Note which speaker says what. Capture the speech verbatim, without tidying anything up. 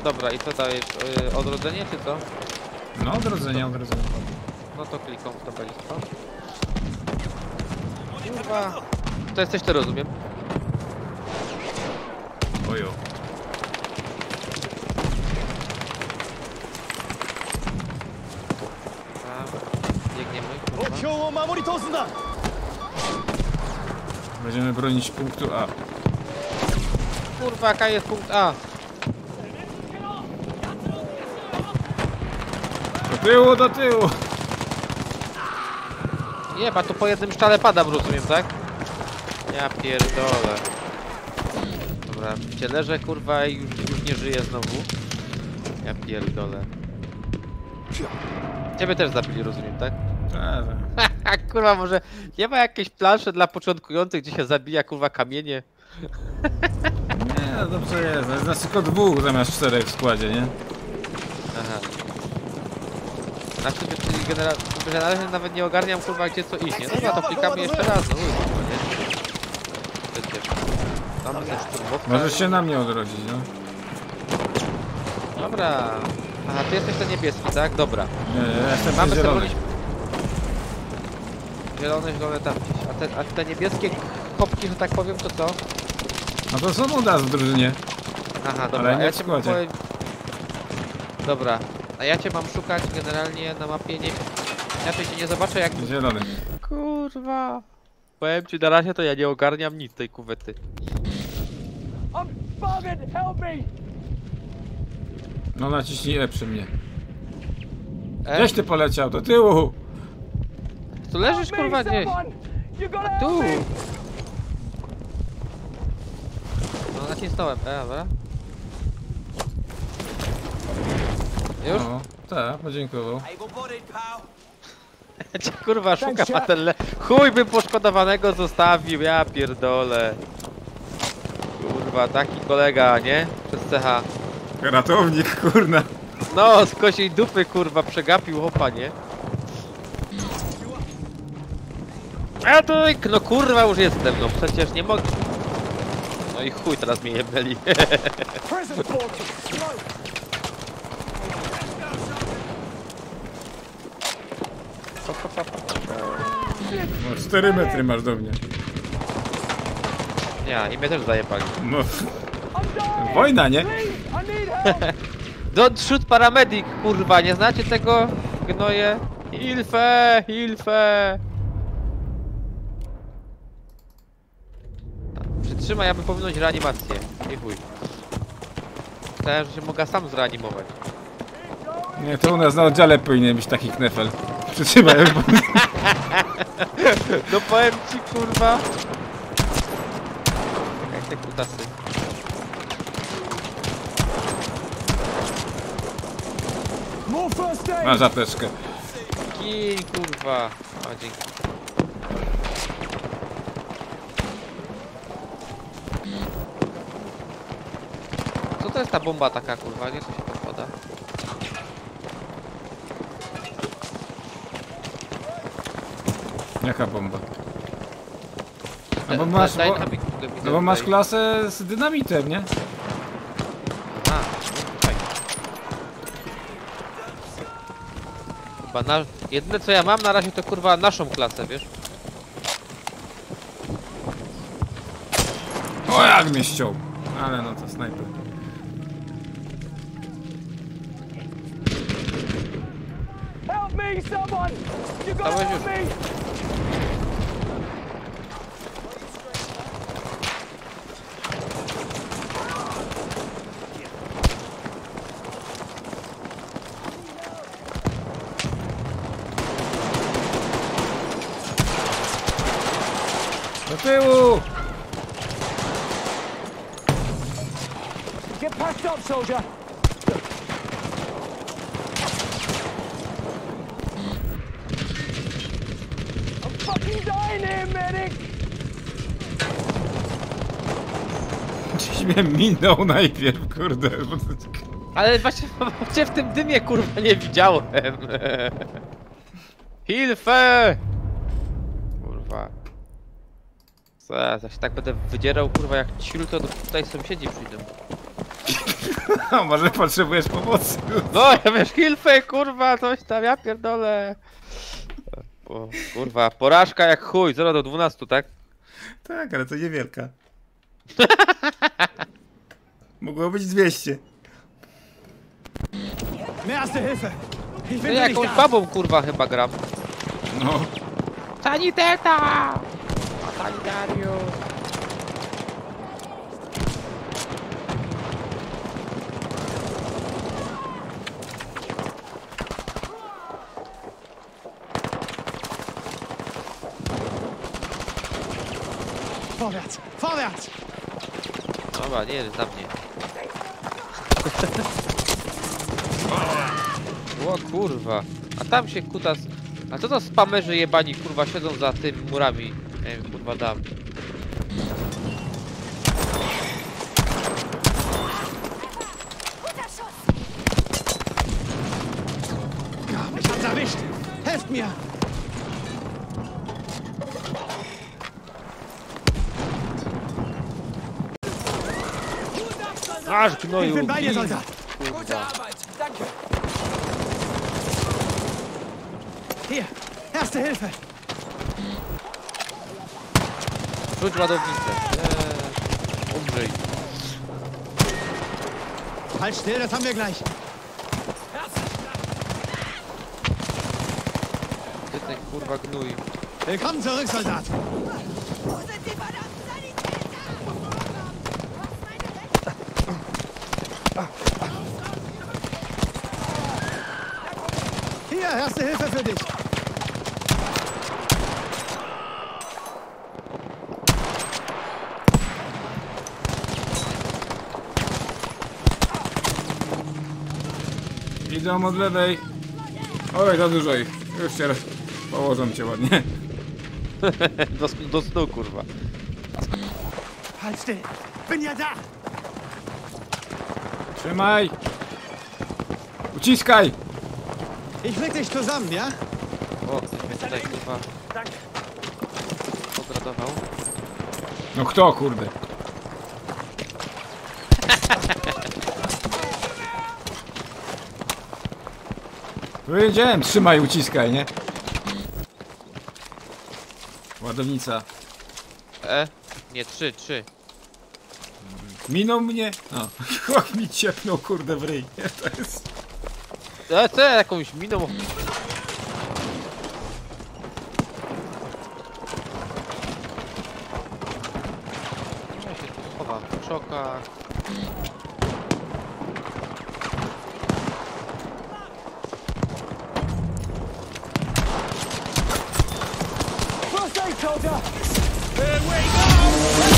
Speaker 1: Dobra, i co dajesz? Yy, odrodzenie czy co?
Speaker 2: No odrodzenie, odrodzenie.
Speaker 1: No to klikam w tabelistwo. Kurwa. To jesteś ty, rozumiem.
Speaker 2: Ojo.
Speaker 1: Biegniemy, kurwa.
Speaker 2: Będziemy bronić punktu A.
Speaker 1: Kurwa, jaka jest punkt A?
Speaker 2: Do tyłu, do tyłu!
Speaker 1: Jeba, tu po jednym szczale padam, rozumiem, tak? Ja pierdolę. Dobra, cię leżę, kurwa, i już, już nie żyję znowu. Ja pierdolę. Ciebie też zabili, rozumiem, tak?
Speaker 2: Tak.
Speaker 1: Kurwa, może nie ma jakiejś plansze dla początkujących, gdzie się zabija, kurwa, kamienie?
Speaker 2: Nie, no dobrze jest. Jest nas tylko dwóch zamiast czterech w składzie, nie?
Speaker 1: Aha. Znaczy, czyli generalnie, generalnie nawet nie ogarniam, kurwa, gdzie co iść, nie? Dobra, to klikamy jeszcze raz, no kurwa, nie? Przecież. Mamy też szturmowca.
Speaker 2: Możesz się na mnie odrodzić, no.
Speaker 1: Dobra. Aha, ty jesteś ten niebieski, tak? Dobra.
Speaker 2: Nie, ja jestem
Speaker 1: Mamy
Speaker 2: zielony.
Speaker 1: Zielone, zielone tam gdzieś. A te, a te niebieskie kopki, że tak powiem, to co?
Speaker 2: No to są u nas w drużynie.
Speaker 1: Aha, dobra.
Speaker 2: Ale nie
Speaker 1: a ja
Speaker 2: w
Speaker 1: cię mam
Speaker 2: składzie.
Speaker 1: powie... Dobra. A ja cię mam szukać generalnie na mapie nie... Inaczej cię nie zobaczę jak...
Speaker 2: Zielony.
Speaker 1: Kurwa. Powiem ci, na razie to ja nie ogarniam nic tej kuwety.
Speaker 2: No naciśnij E przy mnie.
Speaker 1: E?
Speaker 2: Gdzieś ty poleciał, do tyłu!
Speaker 1: Tu leżysz, kurwa, gdzieś. A tu. No nacisnąłem, e, dobra. Już?
Speaker 2: No, tak, podziękował.
Speaker 1: Ja cię, kurwa, szukam, a ten le... Chuj bym poszkodowanego zostawił, ja pierdolę. Kurwa, taki kolega, nie? Przez C H.
Speaker 2: Ratownik, kurna.
Speaker 1: No, z kosiej dupy, kurwa, przegapił hopa, nie? A to, no kurwa, już jestem, no przecież nie mogę. No i chuj, teraz mnie jebnęli.
Speaker 2: No, cztery metry masz do mnie.
Speaker 1: Ja, i mnie też zajebali.
Speaker 2: No. Wojna, nie?
Speaker 1: Don't shoot paramedic, kurwa, nie znacie tego? Gnoje. Hilfe, hilfe. Przytrzymaj, aby powinność reanimację. Nie chuj. Myślałem, że się mogę sam zreanimować.
Speaker 2: Nie, to u nas na oddziale powinien być taki knefel. Przytrzymaj.
Speaker 1: No powiem ci, kurwa. Jak te kutasy.
Speaker 2: Masz apteczkę.
Speaker 1: Kij, kurwa. O, dzięki. Co to jest ta bomba taka, kurwa? Nie, co się podpada?
Speaker 2: Jaka bomba? No bo masz, bo, no bo masz klasę z dynamitem, nie?
Speaker 1: A, fajnie. Chyba na... Jedyne co ja mam na razie to kurwa naszą klasę, wiesz?
Speaker 2: O, jak mnie ściął. Ale no to snajper.
Speaker 1: Dałeś już.
Speaker 2: Do tyłu!
Speaker 3: Get patched up, soldier. I'm fucking dying here, medic.
Speaker 2: Gdzieś mnie minął najpierw, kurde.
Speaker 1: Ale właśnie, właśnie w tym dymie kurwa nie widziałem. Hilfe! Kurwa. Co ja się tak będę wydzierał kurwa jak ciul, to tutaj sąsiedzi przyjdą.
Speaker 2: No, może potrzebujesz pomocy.
Speaker 1: No, ja wiesz, hilfy, kurwa, coś tam, ja pierdolę. O, kurwa, porażka jak chuj, zero do dwunastu, tak?
Speaker 2: Tak, ale to niewielka. Mogło być dwieście.
Speaker 3: Mehr Erste Hilfe. Ich
Speaker 1: No
Speaker 3: bin nicht
Speaker 1: jakąś
Speaker 3: da.
Speaker 1: babą, kurwa, chyba gram.
Speaker 2: No.
Speaker 1: Saniteta! Sanitariusz!
Speaker 3: Vorwärts. Vorwärts.
Speaker 1: Dobra, nie jest za mnie. O kurwa. A tam się kutas... A co to spamerzy jebani, kurwa, siedzą za tymi murami? Nie wiem, kurwa, dam.
Speaker 3: Ich hab's erwischt. Helft mir.
Speaker 1: Aż
Speaker 3: Ich
Speaker 1: gnoju!
Speaker 3: bin bei dir, Soldat.
Speaker 1: Kurwa.
Speaker 3: Hier. Erste Hilfe.
Speaker 1: Rzuć ładownicę. Eee, umrzyj.
Speaker 3: Halt still, das haben wir gleich.
Speaker 1: Ty ten kurwa gnój.
Speaker 3: Willkommen zurück, Soldat.
Speaker 4: Wo sind die verdammten Sanitäter?
Speaker 3: Hier, Erste Hilfe für dich.
Speaker 2: Idą od lewej. Oj, za dużo ich. Już cię raz położą cię ładnie.
Speaker 1: do, do snu, kurwa.
Speaker 3: Halt still. Bin ja da.
Speaker 2: Trzymaj! Uciskaj!
Speaker 3: Ich leg dich zusammen, ja?
Speaker 1: O, ktoś mnie tutaj, kurwa, obradował.
Speaker 2: No kto, kurde? Powiedziałem, trzymaj, uciskaj, nie? Ładownica.
Speaker 1: E? Nie, trzy, trzy.
Speaker 2: Minął mnie? No. Chłop mi ciepnął, kurde, w ryj. Nie, to jest...
Speaker 1: E, co ja jakąś miną? Ja się tu chowam w krzokach.
Speaker 3: First aid, soldier. Here we go.